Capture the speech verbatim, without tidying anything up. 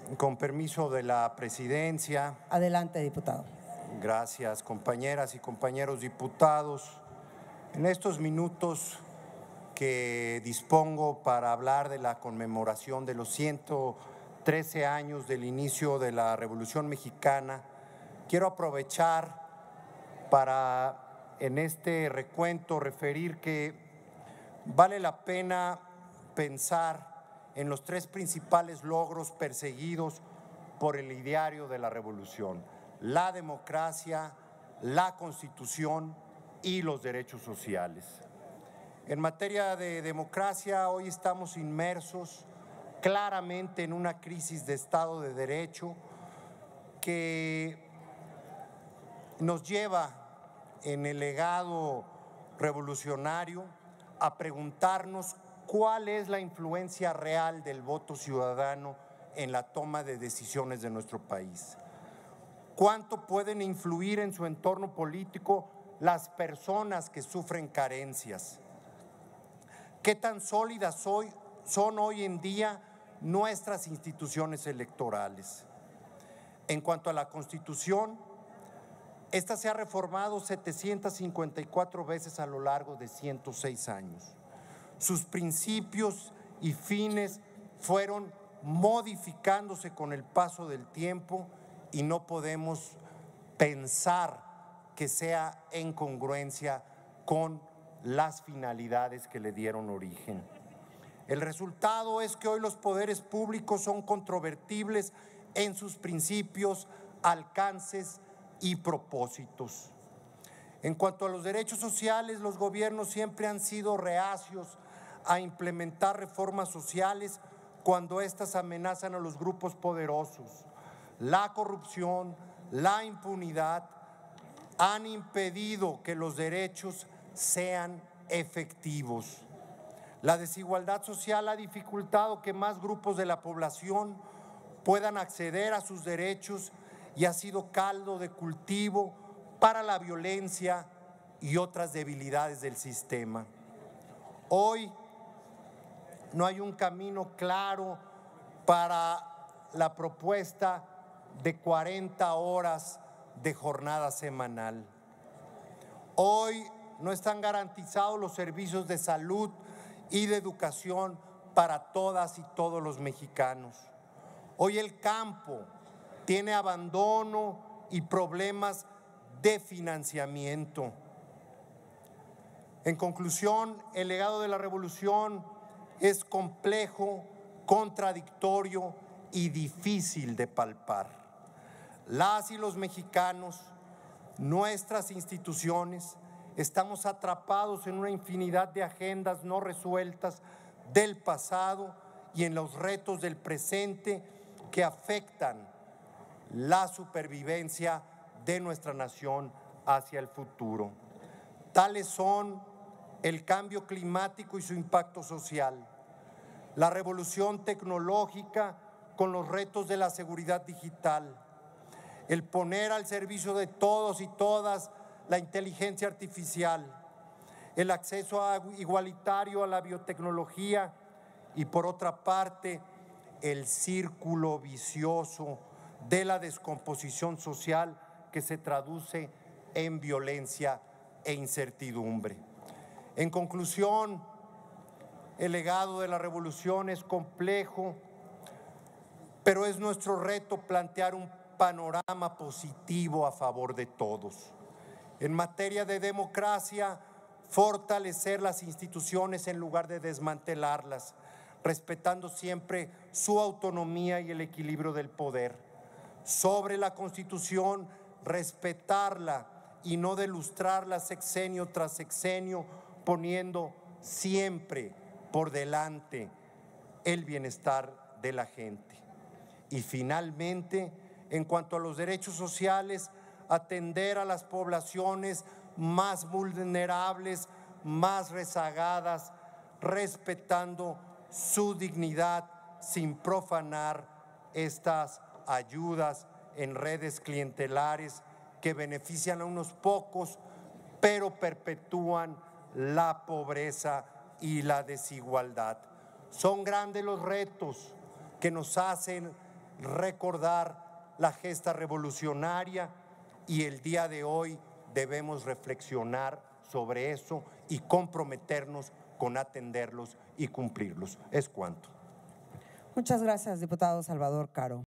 Con permiso de la presidencia. Adelante, diputado. Gracias, compañeras y compañeros diputados. En estos minutos que dispongo para hablar de la conmemoración de los ciento trece años del inicio de la Revolución Mexicana, quiero aprovechar para en este recuento referir que vale la pena pensar en los tres principales logros perseguidos por el ideario de la revolución: la democracia, la Constitución y los derechos sociales. En materia de democracia, hoy estamos inmersos claramente en una crisis de Estado de Derecho que nos lleva en el legado revolucionario a preguntarnos cuál es la influencia real del voto ciudadano en la toma de decisiones de nuestro país. ¿Cuánto pueden influir en su entorno político las personas que sufren carencias? ¿Qué tan sólidas hoy, son hoy en día nuestras instituciones electorales? En cuanto a la Constitución, esta se ha reformado setecientas cincuenta y cuatro veces a lo largo de ciento seis años. Sus principios y fines fueron modificándose con el paso del tiempo y no podemos pensar que sea en congruencia con las finalidades que le dieron origen. El resultado es que hoy los poderes públicos son controvertibles en sus principios, alcances y propósitos. En cuanto a los derechos sociales, los gobiernos siempre han sido reacios a implementar reformas sociales cuando éstas amenazan a los grupos poderosos. La corrupción, la impunidad han impedido que los derechos sean efectivos. La desigualdad social ha dificultado que más grupos de la población puedan acceder a sus derechos y ha sido caldo de cultivo para la violencia y otras debilidades del sistema. Hoy no hay un camino claro para la propuesta de cuarenta horas de jornada semanal. Hoy no están garantizados los servicios de salud y de educación para todas y todos los mexicanos. Hoy el campo tiene abandono y problemas de financiamiento. En conclusión, el legado de la revolución es complejo, contradictorio y difícil de palpar. Las y los mexicanos, nuestras instituciones, estamos atrapados en una infinidad de agendas no resueltas del pasado y en los retos del presente que afectan la supervivencia de nuestra nación hacia el futuro. Tales son el cambio climático y su impacto social, la revolución tecnológica con los retos de la seguridad digital, el poner al servicio de todos y todas la inteligencia artificial, el acceso igualitario a la biotecnología y, por otra parte, el círculo vicioso de la descomposición social que se traduce en violencia e incertidumbre. En conclusión, el legado de la revolución es complejo, pero es nuestro reto plantear un panorama positivo a favor de todos. En materia de democracia, fortalecer las instituciones en lugar de desmantelarlas, respetando siempre su autonomía y el equilibrio del poder. Sobre la Constitución, respetarla y no delustrarla sexenio tras sexenio, poniendo siempre por delante el bienestar de la gente. Y finalmente, en cuanto a los derechos sociales, atender a las poblaciones más vulnerables, más rezagadas, respetando su dignidad sin profanar estas ayudas en redes clientelares que benefician a unos pocos, pero perpetúan la pobreza y la desigualdad. Son grandes los retos que nos hacen recordar la gesta revolucionaria y el día de hoy debemos reflexionar sobre eso y comprometernos con atenderlos y cumplirlos. Es cuanto. Muchas gracias, diputado Salvador Caro.